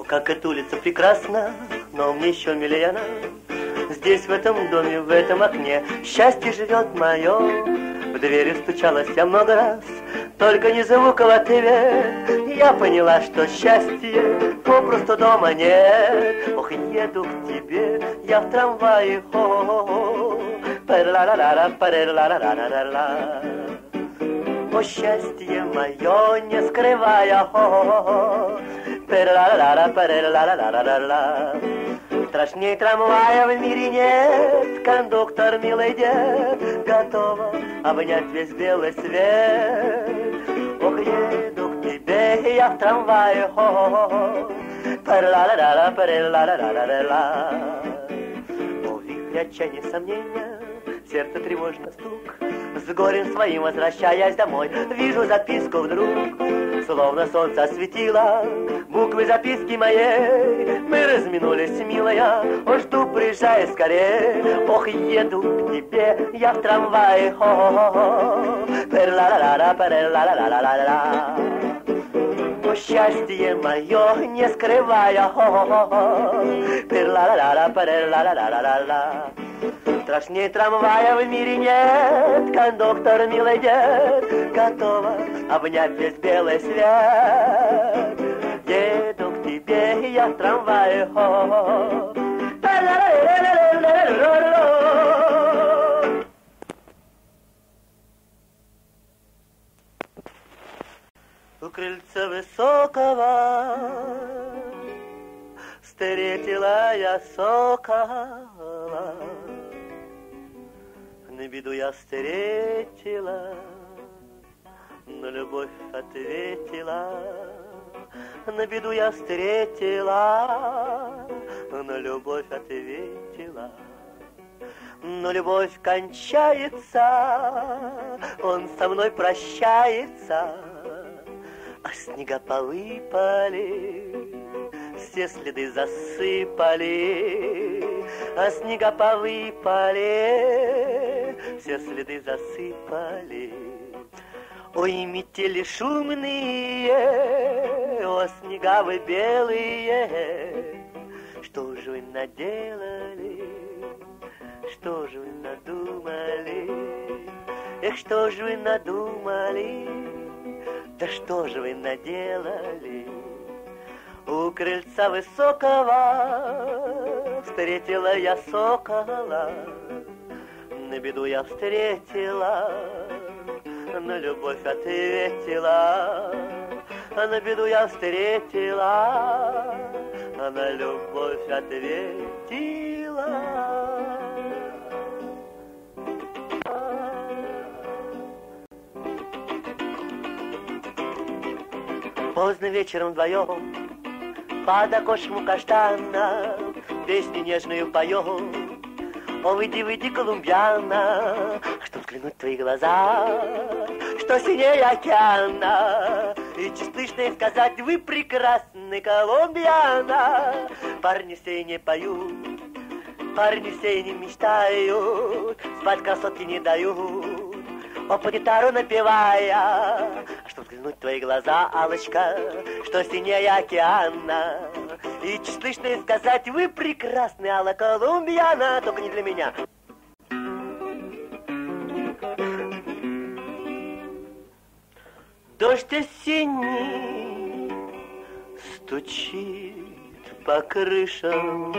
как эта улица прекрасна, но мне еще милее она. Здесь, в этом доме, в этом окне счастье живет мое. В двери стучалась я много раз, только ни звука в ответ. Я поняла, что счастье попросту дома нет. Ох, еду к тебе я в трамвае, о, счастье мое, не скрывая, страшней трамвая в мире нет. Кондуктор, милый дед, готова обнять весь белый свет. Ох, еду к тебе я в трамвае, о, вихрь отчаяния, сомнения, сердце тревожно стук. С горем своим возвращаясь домой, вижу записку вдруг, словно солнце осветило буквы записки моей. Мы разминулись, милая, о, жду, приезжай скорее. Ох, еду к тебе я в трамвае, о, счастье мое, не скрывая, страшней трамвая в мире нет. Кондуктор, милый дед, готова обнять весь белый свет. Еду к тебе я в трамвае, у крыльца высокого встретила я сокола. На беду я встретила, на любовь ответила. На беду я встретила, на любовь ответила. Но любовь кончается, он со мной прощается, а снегопа выпали, все следы засыпали, а снегопа выпали, все следы засыпали. Ой, метели шумные, о, снега вы белые, что же вы наделали, что же вы надумали, эх, что же вы надумали, да что же вы наделали. У крыльца высокого встретила я сокола, на беду я встретила, на любовь ответила. На беду я встретила, на любовь ответила. Поздно вечером вдвоем под окошком каштана песню нежную поем. О, выйди, выйди, колумбиана, чтоб взглянуть в твои глаза, что синее океана, и чуть сказать, вы прекрасны, колумбиана. Парни все не поют, парни все не мечтают, спать красотки не дают, о, по гитару напевая, чтоб взглянуть в твои глаза, Аллочка, что синее океана, и чуть слышно сказать, вы прекрасны, Алла Колумбиана, только не для меня. Дождь осенний стучит по крышам,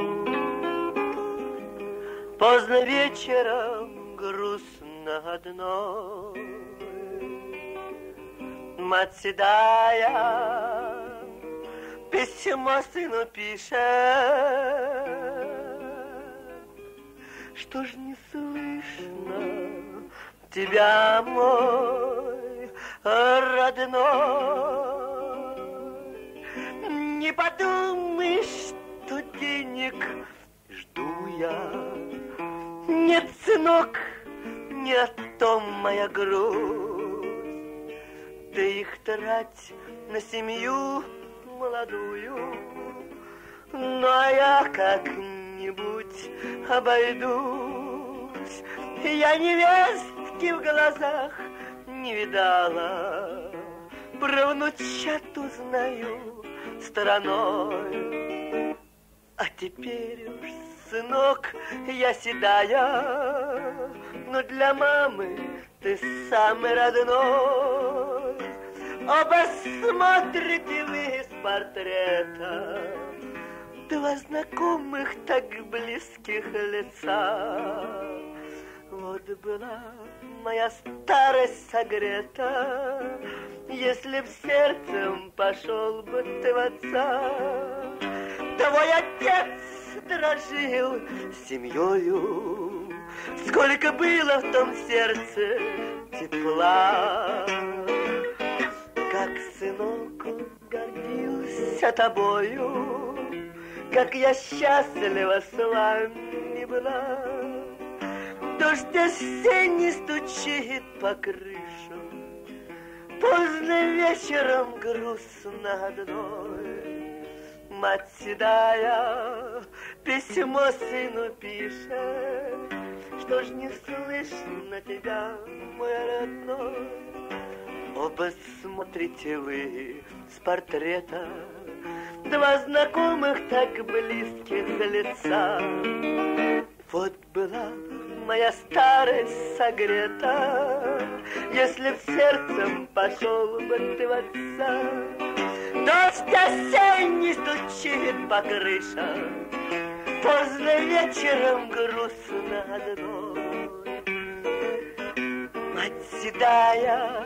поздно вечером грустно одной. Мать седая письмо сыну пишет, что ж не слышно тебя, мой родной. Не подумай, что денег жду я. Нет, сынок, не о том моя грусть, да их трать на семью молодую. Но я как-нибудь обойдусь. Я невестки в глазах не видала, про внучат узнаю, стороной. А теперь уж, сынок, я седая, но для мамы ты самый родной. Оба смотрите вы с портрета, два знакомых так близких лица. Вот была моя старость согрета, если б сердцем пошел бы ты в отца. Твой отец дрожил семьёю, сколько было в том сердце тепла. Как, сынок, он гордился тобою, как я счастлива с вами была. Дождь осенний стучит по крышам, поздно вечером грустно одной. Мать седая письмо сыну пишет, что ж не слышно тебя, мой родной. Оба смотрите вы с портрета, два знакомых так близких лица. Вот была моя старость согрета, если б сердцем пошел бы ты в отца. Дождь осенний стучит по крышам, поздно вечером грустно одной. Мать седая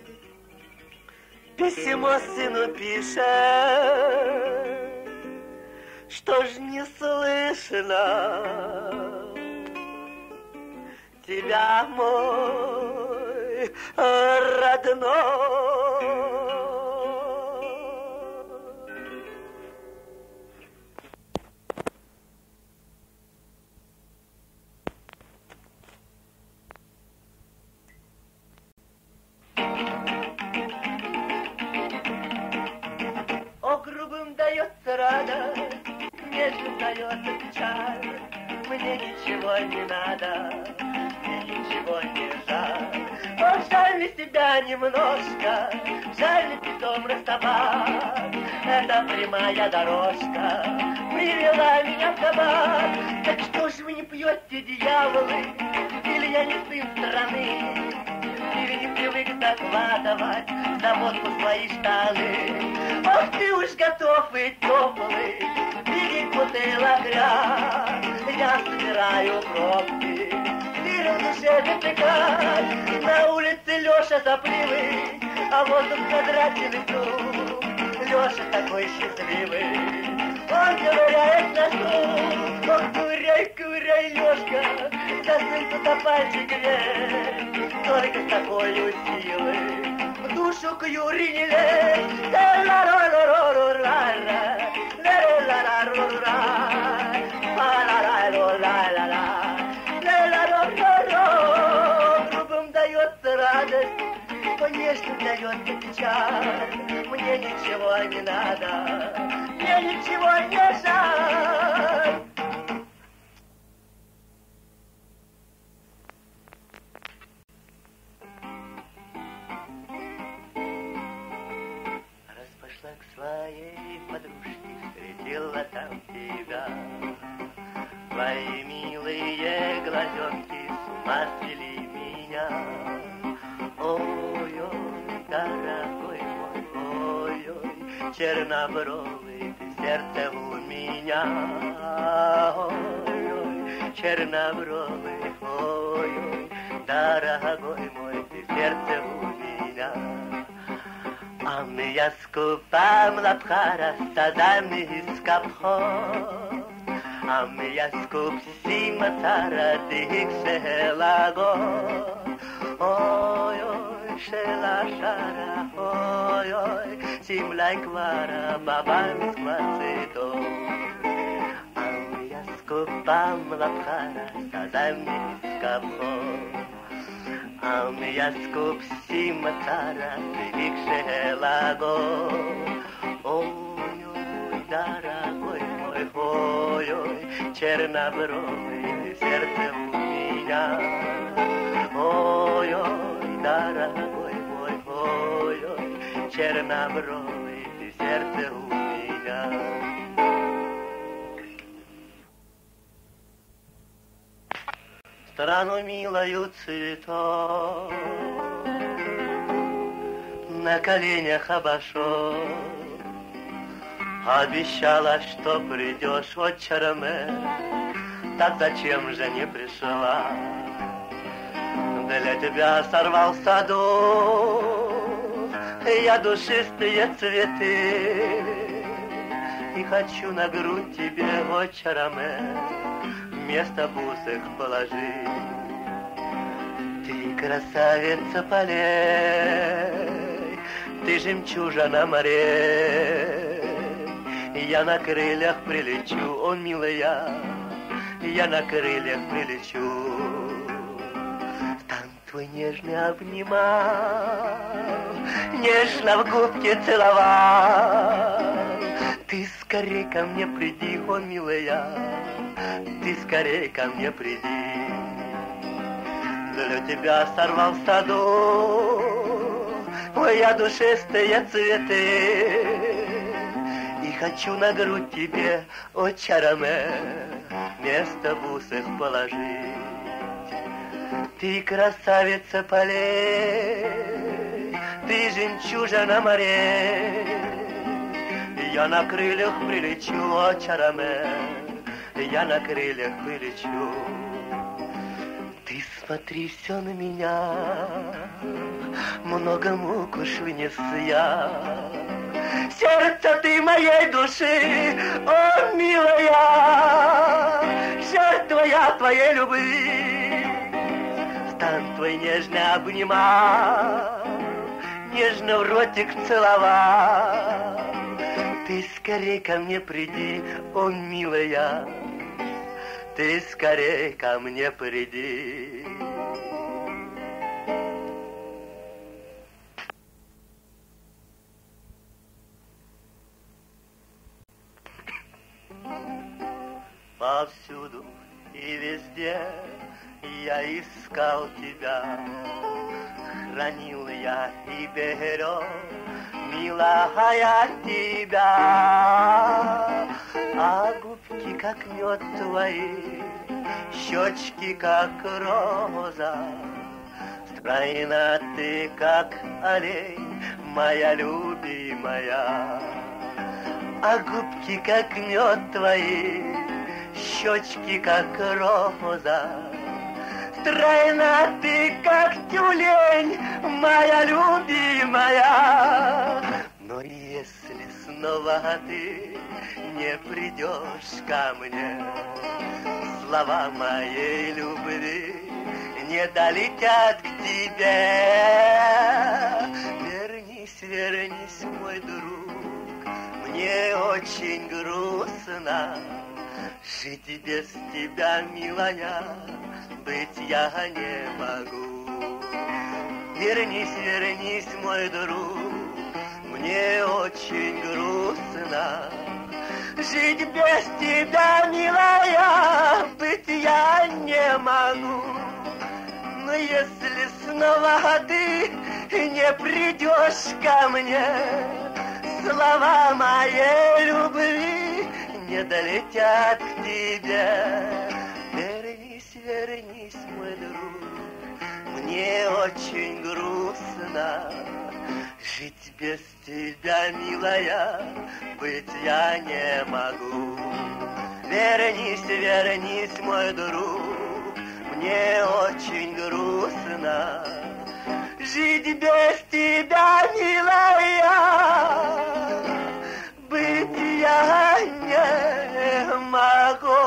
письмо сыну пишет, что ж не слышно тебя, мой родной. О, грубым дается радость, нежным дается печаль. Мне ничего не надо, мне ничего не жаль. О, жаль ли себя немножко, жаль ли притом расставать. Это прямая дорожка привела меня в кабак. Так что ж вы не пьете, дьяволы, или я не сын страны, или не привык закладывать за водку свои штаны. Ох, ты уж готов и теплый, беги к бутылок грязь. Я собираю пробки, дыры в душе затыкать. На улице Леша сопливый, а воздух квадратный лицу. Леша такой счастливый, он ковыряет на стул. Ох, ковыряй, ковыряй, Лешка, засыпь туда пальчик грязь. Только с такой силой в душу к Юре не лезь. Грубым дается радость, конечно, дается печаль. Мне ничего не надо, мне ничего не жаль. Пошла к своей подружке, встретила там тебя. Твои милые глазенки с ума свели меня. Ой-ой, дорогой мой, ой-ой, чернобровый, ты сердце у меня. Ой-ой, чернобровый, ой-ой, дорогой мой, ты сердце у меня. Ami yaskupam lapchara sadami iskapcho. Ami yaskup simatara dik shelago. Oy oy shela shara, oy oy simlai kvara babam skvaseto. Ami yaskupam lapchara sadami iskapcho. Ami yaskop simatara dik shelago. Ой, ой, дорогой мой, ой, ой, чернобровый, сердце у меня. Ой, ой, дорогой мой, ой, ой, чернобровый, сердце у меня. меня. Страну милою цветов на коленях обошел. Обещала, что придешь, отче Роме, так зачем же не пришла? Для тебя сорвал в саду я душистые цветы, и хочу на грудь тебе, отче Роме, вместо бусых положить. Ты красавица полей, ты жемчужина морей. Я на крыльях прилечу, о милая, я на крыльях прилечу. Стан твой нежный обнимал, нежно в губки целовал. Ты скорей ко мне приди, о милая, ты скорей ко мне приди. Для тебя сорвал в саду, ой, я душистые цветы. И хочу на грудь тебе, отче Роме, вместо бусых положить. Ты красавица полей, ты жемчужина морей. Я на крыльях прилечу, отче Роме, я на крыльях прилечу. Ты смотри все на меня, много мук уж вынес я. Сердце ты моей души, о, милая, жертва я твоей любви. Стан твой нежно обнимал, нежно в ротик целовал. Ты скорей ко мне приди, о, милая, ты скорей ко мне приди. Повсюду и везде я искал тебя, хранил я и берег, милая, тебя. А губки, как мед твои, щечки, как роза, стройна ты, как олень, моя любимая. А губки, как мед твои, щечки, как роза, стройна ты, как тюлень, моя любимая. Но если снова ты не придешь ко мне, слова моей любви не долетят к тебе. Вернись, вернись, мой друг, мне очень грустно жить без тебя, милая, быть я не могу. Вернись, вернись, мой друг, мне очень грустно жить без тебя, милая, быть я не могу. Но если снова ты не придешь ко мне, слова моей любви не долетят к тебе. Вернись, вернись, мой друг, мне очень грустно жить без тебя, милая, быть я не могу. Вернись, вернись, мой друг, мне очень грустно жить без тебя, милая, быть я не могу.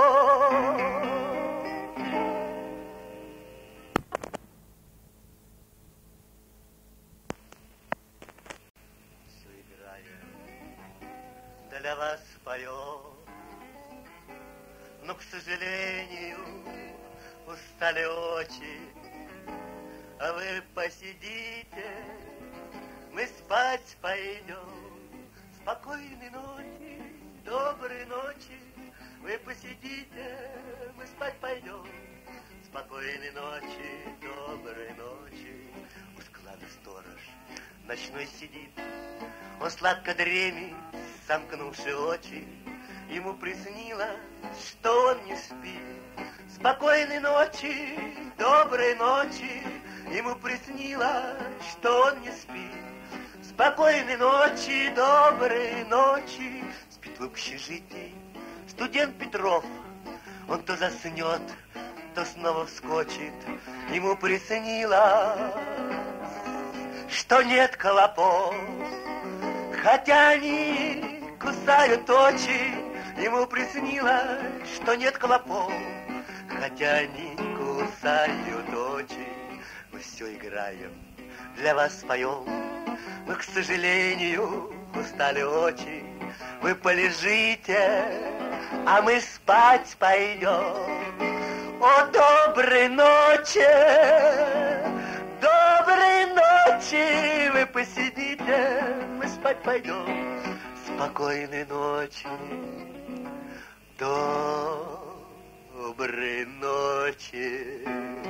Все играет, для вас пою, но, к сожалению, устали очи. А вы посидите, мы спать пойдем. Спокойной ночи, доброй ночи. Вы посидите, мы спать пойдем. Спокойной ночи, доброй ночи. У склада сторож ночной сидит, он сладко дремит, сомкнувши очи, ему приснилось, что он не спит. Спокойной ночи, доброй ночи, ему приснилось, что он не спит. Спокойной ночи, доброй ночи, спит в общежитии студент Петров. Он то заснет, то снова вскочит. Ему приснилось, что нет клопов, хотя они кусают очи. Ему приснилось, что нет клопов, хотя они кусают очи. Мы все играем, для вас поем, но, к сожалению, устали очень. Вы полежите, а мы спать пойдем. О, доброй ночи, доброй ночи. Вы посидите, мы спать пойдем. Спокойной ночи, доброй ночи.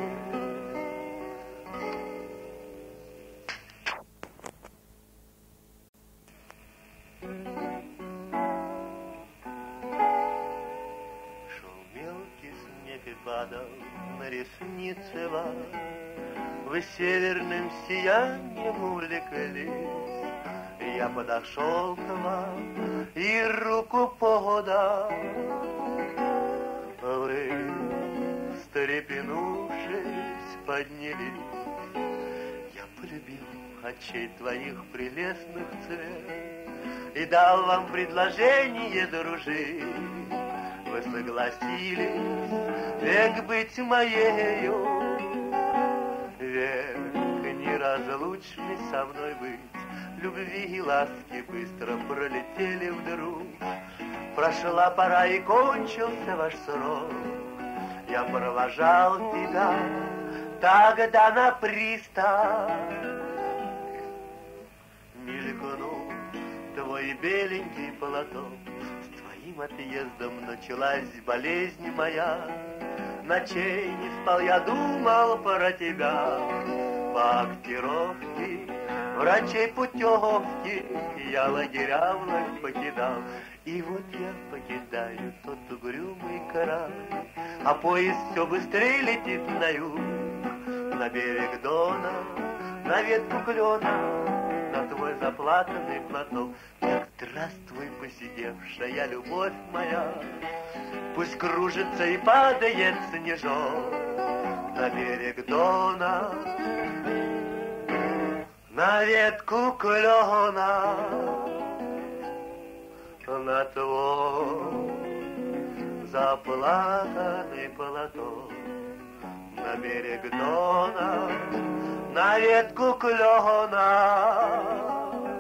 Падал на ресницы вас, вы северным сиянием увлеклись. Я подошел к вам и руку подал. Вы, встрепенувшись, поднялись. Я полюбил очей твоих прелестных цвет и дал вам предложение дружить. Вы согласились век быть моею, век неразлучный со мной быть. Любви и ласки быстро пролетели вдруг. Прошла пора и кончился ваш срок. Я провожал тебя тогда на пристань. Мелькнул твой беленький платок. Твоим отъездом началась болезнь моя. Ночей не спал, я думал про тебя. По актировке, врачей путевки, я лагеря вновь покидал. И вот я покидаю тот угрюмый корабль, а поезд все быстрее летит на юг, на берег Дона, на ветку клена, на твой заплаканный платок. Здравствуй, посидевшая любовь моя, пусть кружится и падает снежок на берег Дона, на ветку клена, на твой заплаканный платок, на берег Дона, на ветку клена,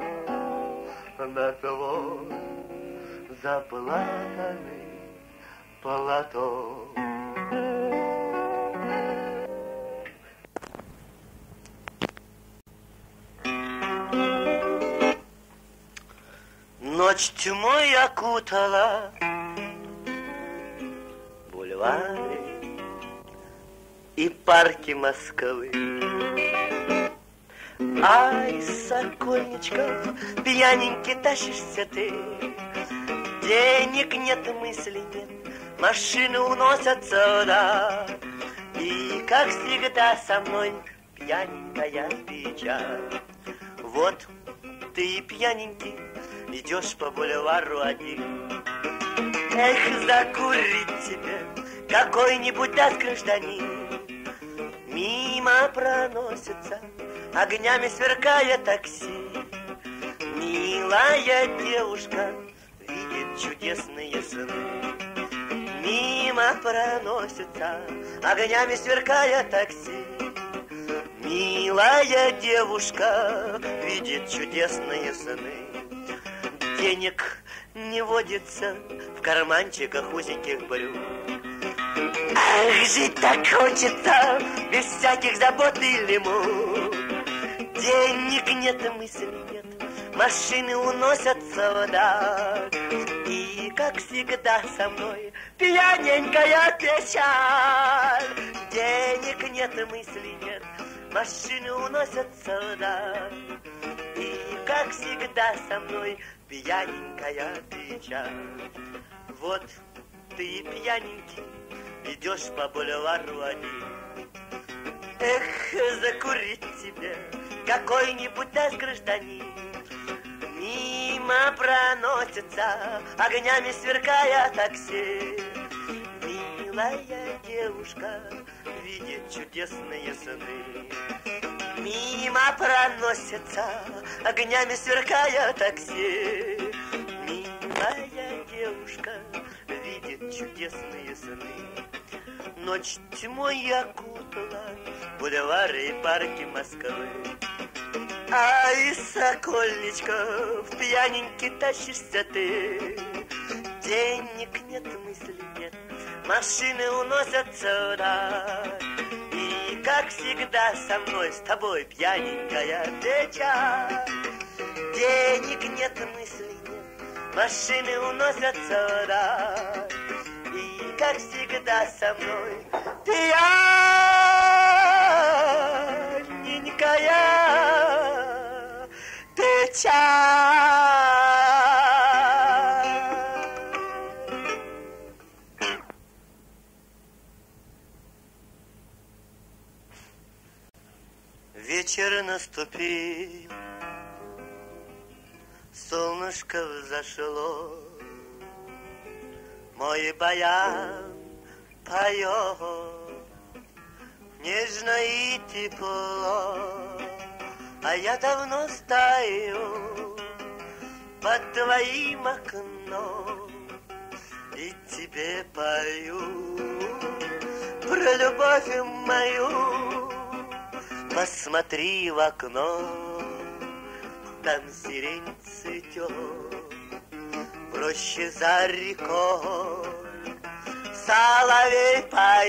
на твой заплаканный платок. Ночь тьмой окутала бульвары и парки Москвы. Ай, Сокольничков, пьяненький тащишься ты. Денег нет, мыслей нет, машины уносятся, да. И, как всегда, со мной пьяненькая печаль. Вот ты пьяненький, идешь по бульвару один. Эх, закурить тебе какой-нибудь даст гражданин. Мимо проносится, огнями сверкая такси. Милая девушка видит чудесные сны. Мимо проносится, огнями сверкая такси. Милая девушка видит чудесные сны. Денег не водится в карманчиках узеньких брюк. Ах, жить так хочется, без всяких забот и лимут. Денег нет, мыслей нет, машины уносятся вдаль. И, как всегда, со мной пьяненькая печаль. Денег нет, мыслей нет, машины уносятся вдаль. И, как всегда со мной, пьяненькая ты час. Вот ты пьяненький, идешь по бульвару один. Эх, закурить тебе какой-нибудь наш гражданин. Мимо проносится, огнями сверкая такси. Милая девушка видит чудесные сны. Мимо проносится, огнями сверкая такси. Милая девушка видит чудесные сны. Ночь тьмой окутала бульвары и парки Москвы. А из Сокольничков пьяненький тащишься ты. Денег нет, мысли нет, машины уносятся вдаль. И как всегда со мной, с тобой, пьяненькая вечер. Денег нет, мысли нет, машины уносятся вдаль. И как всегда со мной, пьяненькая вечер. Вечер наступил, солнышко взошло, мой баян поет нежно и тепло, а я давно стою под твоим окном и тебе пою про любовь мою. Посмотри в окно, там сирень цветет, проще за рекой соловей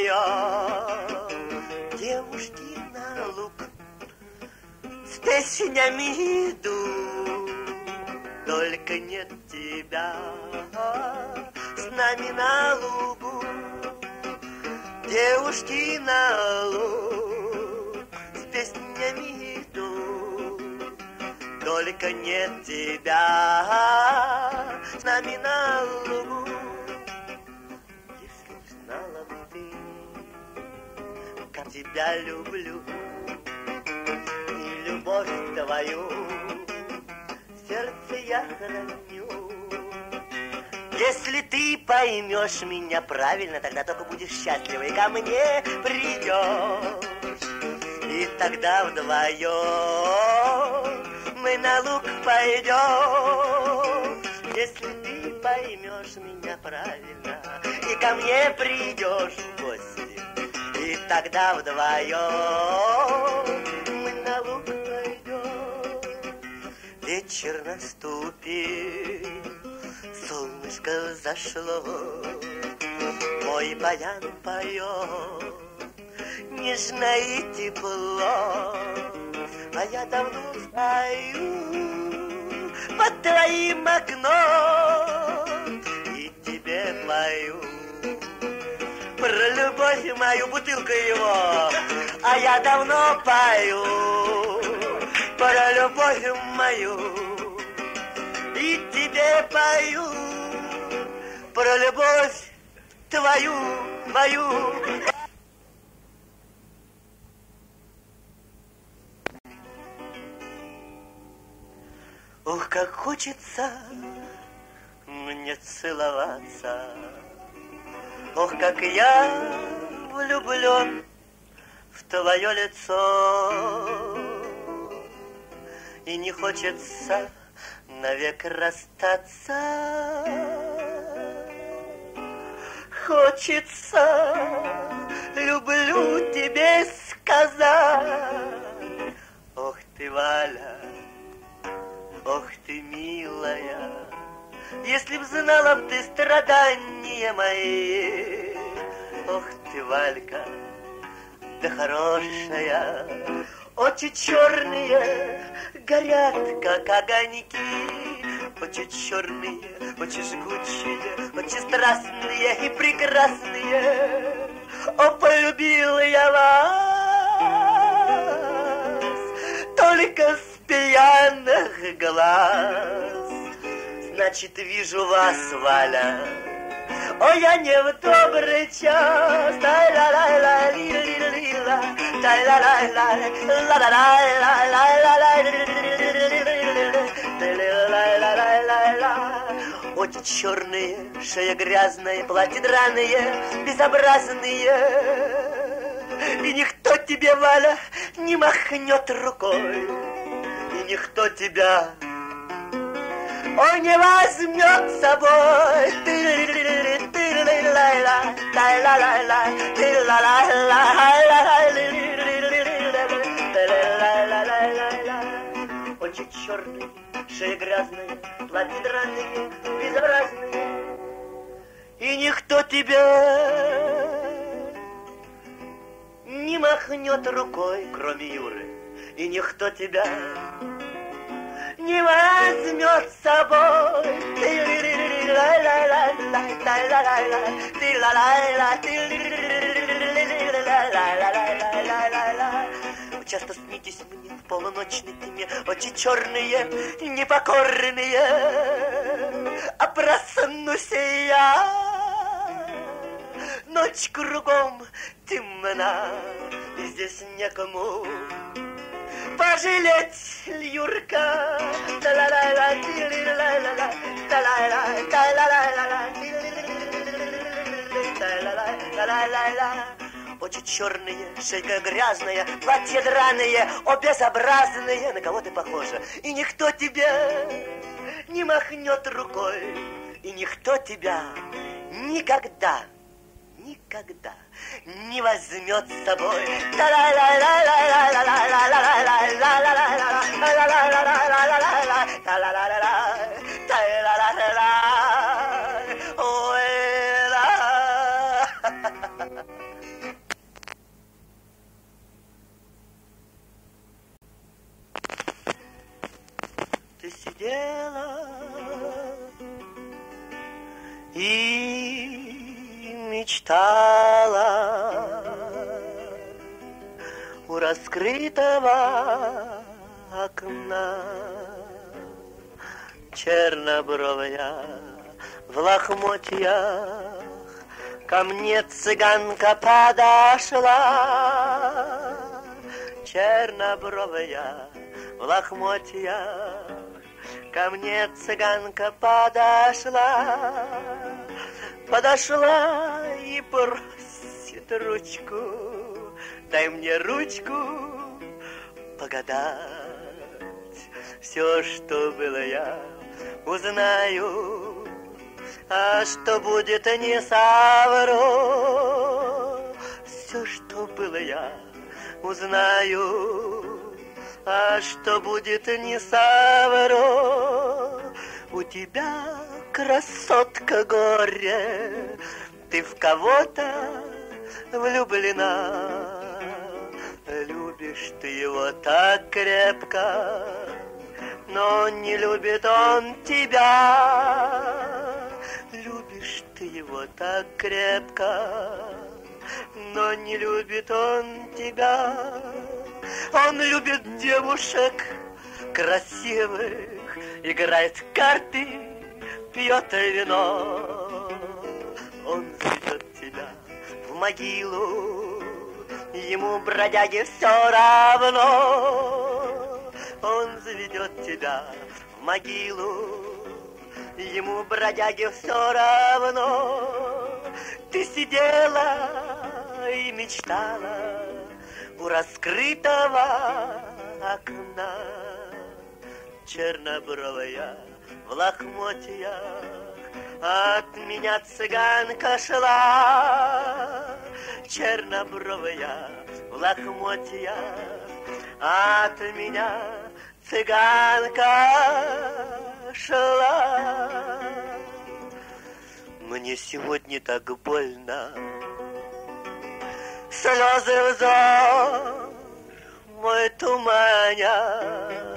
поет. Девушки на луг с песнями идут, только нет тебя с нами на лугу. Девушки на луг с песнями идут, только нет тебя с нами на лугу. Если б знала бы ты, как тебя люблю, и любовь твою в сердце я храню. Если ты поймешь меня правильно, тогда только будешь счастлива и ко мне придешь. И тогда вдвоем мы на луг пойдем. Если ты поймешь меня правильно и ко мне придешь в гости, и тогда вдвоем мы на луг пойдем. Вечер наступил, солнышко взошло, мой баян поет нежно и тепло, а я давно стою под твоим окном и тебе пою про любовь мою, бутылка его, а я давно пою про любовь мою и тебе пою про любовь твою, мою. Ох, как хочется мне целоваться, ох, как я влюблен в твое лицо, и не хочется навек расстаться. Хочется, люблю тебе сказать. Ох ты, Валя, ох ты, милая, если б знала б ты страдания мои. Ох ты, Валька, да хорошая, очи черные горят, как огоньки. Очи черные, очи жгучие, очи страстные и прекрасные. О, полюбила я вас только с пьяных глаз. Значит, вижу вас, Валя. Ой, я не в добрый час. Очи черные, шея грязная, платья драные, безобразные. И никто тебе, Валя, не махнет рукой. И никто тебя, ой, не возьмет с собой. Очи черные, шея грязная, платья драные, безобразные. И никто тебя не махнет рукой, кроме Юры. И никто тебя не возьмет с собой. Вы часто снитесь мне в полуночной тьме, очи черные, непокорные, а проснусь я. Ночь кругом темна, и здесь некому пожалеть Юрка. Очи черные, шейка грязная, платья драные, о, безобразные. На кого ты похожа? И никто тебе не махнет рукой. И никто тебя никогда не возьмет с собой. Ты сидела и мечтала у раскрытого окна, чернобровая в лохмотьях. Ко мне цыганка подошла, чернобровая в лохмотьях. Ко мне цыганка подошла и просит ручку. Дай мне ручку погадать. Все, что было, я узнаю, а что будет, не совру. Все, что было, я узнаю, а что будет, не совру. У тебя, красотка, горе, ты в кого-то влюблена. Любишь ты его так крепко, но не любит он тебя. Любишь ты его так крепко, но не любит он тебя. Он любит девушек красивых, играет в карты, пьет вино. Он зовет тебя в могилу, ему, бродяге, все равно. Он заведет тебя в могилу, ему, бродяге, все равно. Ты сидела и мечтала у раскрытого окна, чернобровая в лохмотьях. От меня цыганка шла, чернобровая в лохмотьях. От меня цыганка шла. Мне сегодня так больно, слезы взор мой туманя.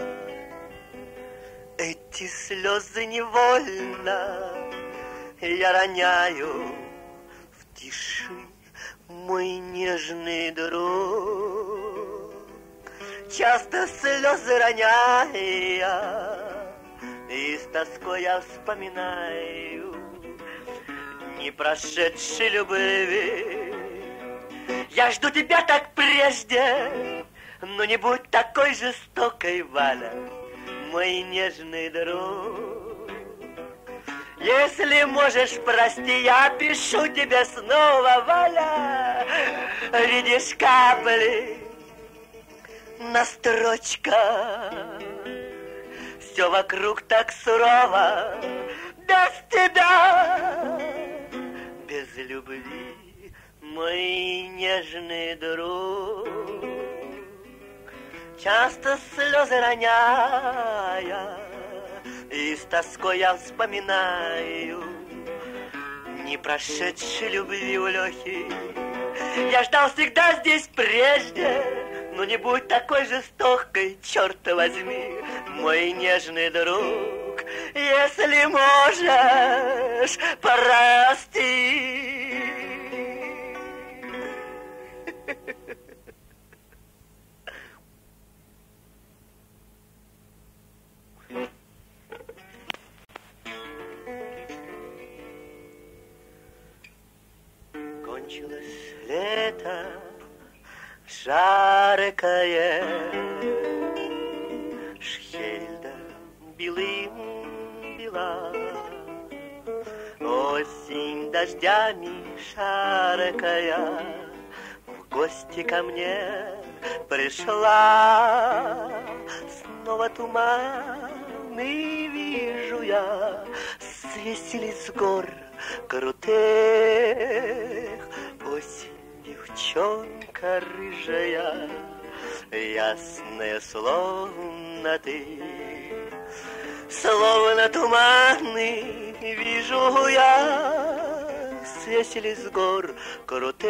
Эти слезы невольно я роняю в тиши, мой нежный друг. часто слезы роняя, и с тоской я вспоминаю не прошедшей любви. Я жду тебя так прежде, но не будь такой жестокой, Валя, мой нежный друг. Если можешь, прости, я пишу тебе снова, Валя. Видишь капли на строчках, все вокруг так сурово, без тебя, без любви, мой нежный друг. Часто слезы роняя, и с тоской я вспоминаю не прошедшей любви у Лехи. Я ждал всегда здесь прежде, но не будь такой жестокой, черт возьми, мой нежный друг. Если можешь, прости. Кончилось лето жаркое, Шхельда белым бела, осень дождями шаркая в гости ко мне пришла. Снова туманы вижу я, свесились с гор крутых. Осень, девчонка рыжая, ясная, словно ты. Словно туманы вижу я, свесились с гор крутых.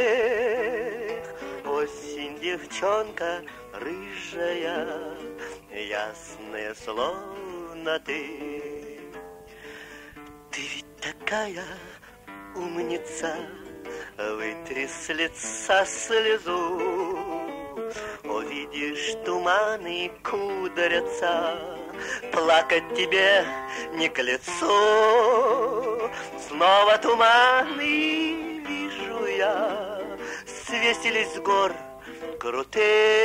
Осень, девчонка рыжая, ясная, словно ты. Ты ведь такая умница, вытри с лица слезу. Увидишь, туманы кудрятся, плакать тебе не к лицу. Снова туманы вижу я, свесились с гор крутых.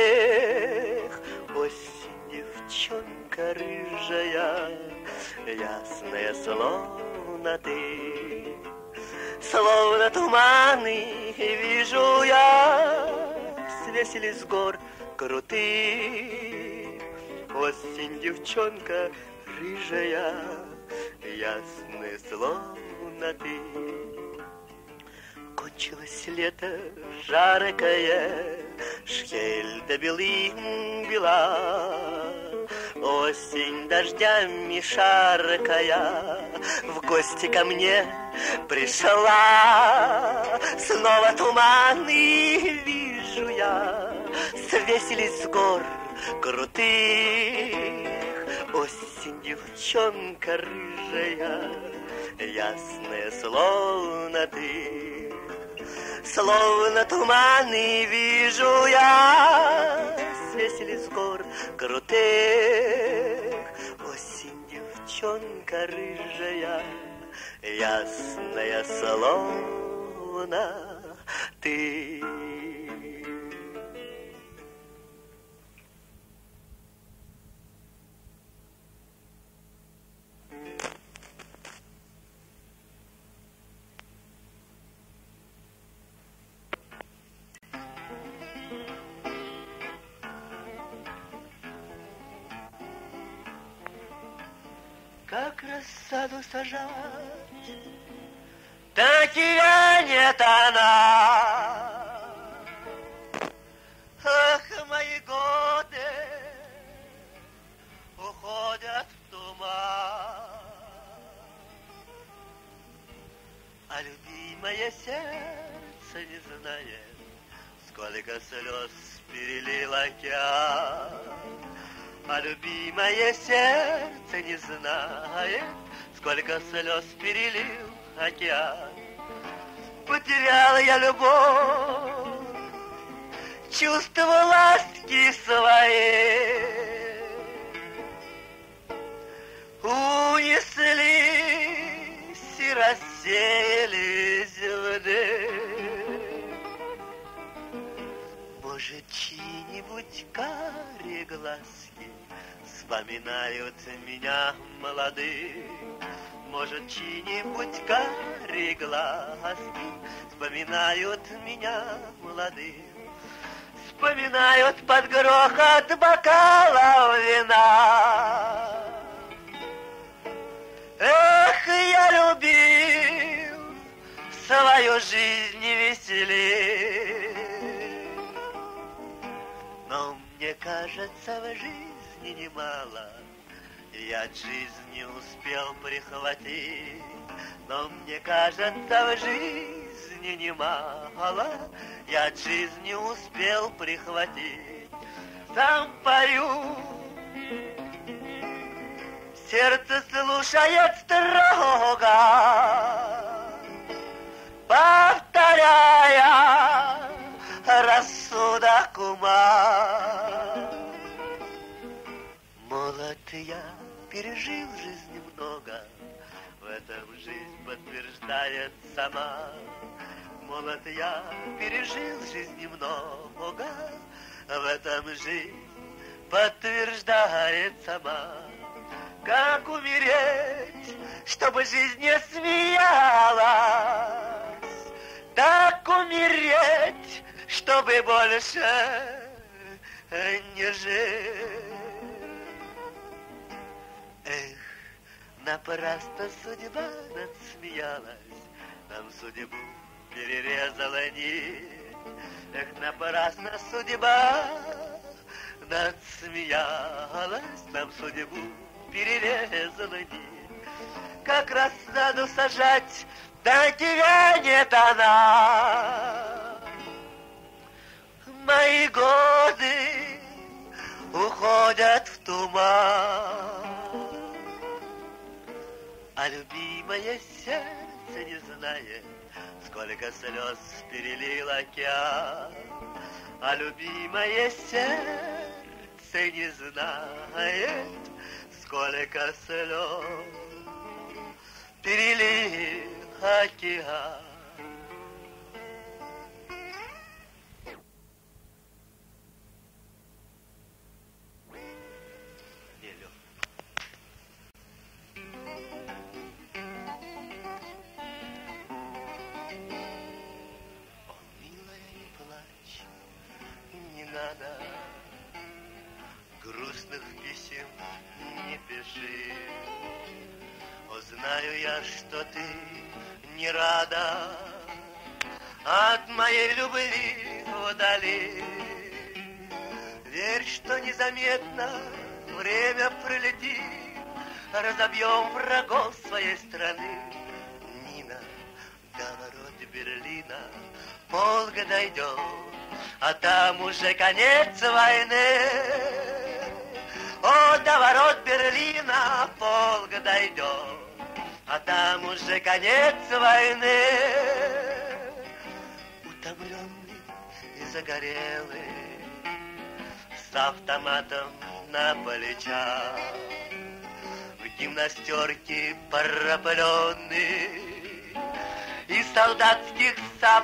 Осень, девчонка рыжая, ясная, словно ты. Словно туманы вижу я, свесились с гор крутых. Осень, девчонка рыжая, ясная, словно ты. Кончилось лето жаркое, Шхельда белым бела. Осень дождями шаркая в гости ко мне пришла. Снова туманы вижу я, свесились с гор крутых. Осень, девчонка рыжая, ясная, словно ты. Словно туманы вижу я, свесились с гор крутых. Осень, девчонка рыжая, ясная, словно ты. Как рассаду сажать, так и вянет она. Ах, мои годы уходят в туман, а любимое сердце не знает, сколько слез перелил океан. А любимое сердце не знает, сколько слез перелил океан. Потеряла я любовь, чувства ласки своей унеслись и рассеялись вдаль. Может, чьи-нибудь карие глазки вспоминают меня молодых? Может, чьи-нибудь карие глазки вспоминают меня молодых? Вспоминают под грохот бокалов вина. Эх, я любил свою жизнь веселей, но мне кажется, в жизни немало я от жизни успел прихватить. Но мне кажется, в жизни немало я от жизни успел прихватить. Сам пою, сердце слушает строго, повторяя рассудок ума. Молод я, пережил жизни много, в этом жизнь подтверждает сама. Молод я, пережил жизни много, в этом жизнь подтверждает сама. Как умереть, чтобы жизнь не смеялась? Так умереть, чтобы больше не жить. Эх, напрасно судьба надсмеялась, нам судьбу перерезала нить. Эх, напрасно судьба надсмеялась, нам судьбу перерезала нить. Как рассаду сажать, да тянет она. Мои годы уходят в туман, а любимое сердце не знает, сколько слез перелил океан. А любимое сердце не знает, сколько слез перелил океан. Грустных писем не пиши. О, знаю я, что ты не рада от моей любви вдали. Верь, что незаметно время пролетит, разобьем врагов своей страны. Нина, до ворот Берлина полго дойдет, а там уже конец войны. О, до ворот Берлина полго дойдет, а там уже конец войны. Утомленный и загорелый, с автоматом на плечах, в гимнастерке парапленный и солдатских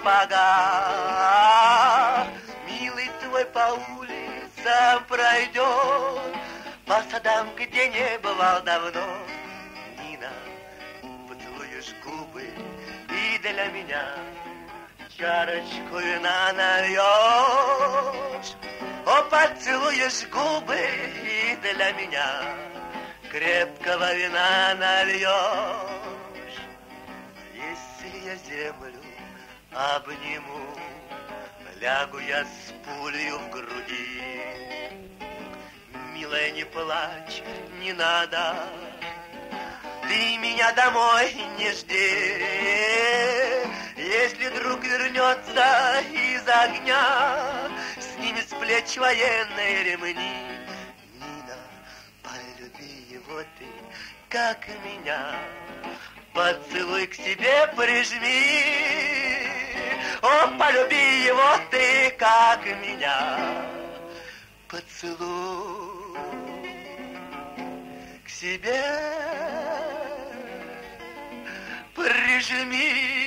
сапогах. Милый твой по улицам пройдет, по садам, где не бывал давно. Нина, поцелуешь губы и для меня чарочку вина нальешь. О, поцелуешь губы и для меня крепкого вина нальешь. Если я землю обниму, лягу я с пулею в груди. Милая, не плачь, не надо, ты меня домой не жди. Если друг вернется из огня, снимет с плеч военные ремни. Нина, полюби его ты, как меня, поцелуй к себе прижми. О, полюби его ты, как меня. Поцелуй к себе, прижми